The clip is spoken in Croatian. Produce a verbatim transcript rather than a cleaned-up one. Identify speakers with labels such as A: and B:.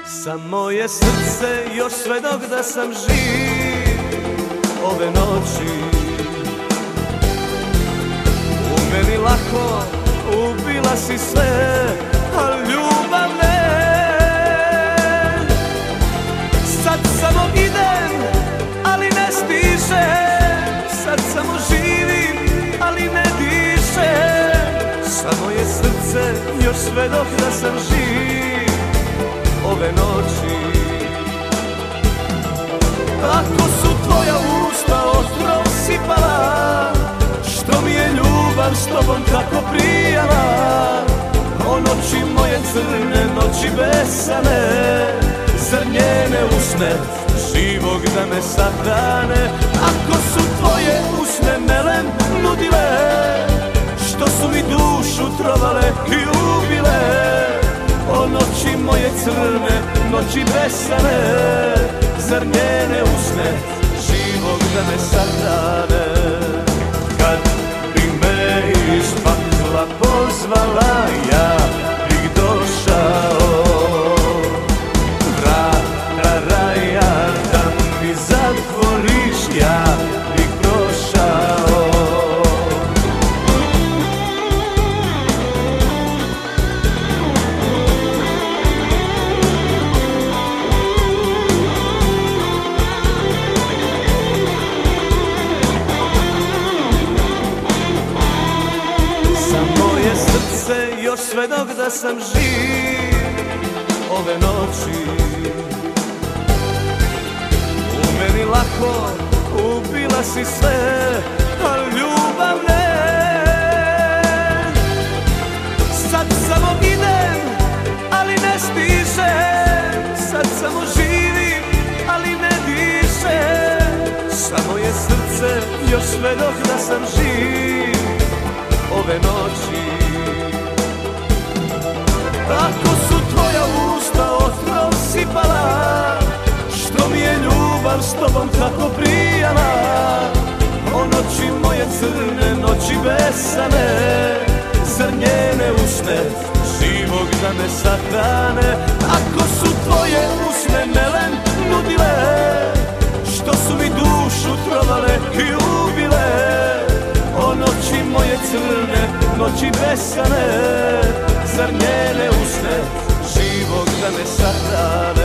A: Samo je srce još sve dok da sam živ ove noći. U meni lako ubila si sve, a ljubav ne. Sad samo idem, ali ne stižem. Sad samo živim, ali ne dišem. Samo je srce još sve dok da sam živ ove noći. Ako su tvoja usta otrov sipala, što mi je ljubav s tobom tako prijala. O noći moje crne, noći besane, zar njene usne živog da me sahrane. Ako su tvoje usne melem nudile, što su mi dušu trovale i ubile. O noći moje crne, noći besane, zar njene usne živog da me sahrane. Kad bi me iz pakla pozvala, ja bih došao. Vrata raja da mi zatvoriš, ja bih prošao. Još sve dok da sam živ ove noći. U meni lako ubila si sve, a ljubav ne. Sad samo idem, ali ne stižem. Sad samo živim, ali ne dišem. Samo je srce još sve dok da sam živ ove noći. Ako su tvoja usta otrov sipala, što mi je ljubav s tobom tako prijala. O noći moje crne, noći besane, zar njene usne živog da me sahrane. Ako su tvoje usne melem nudile, što su mi dušu trovale i ubile. O noći moje crne, noći besane, zar njene usne živog da me sahrane.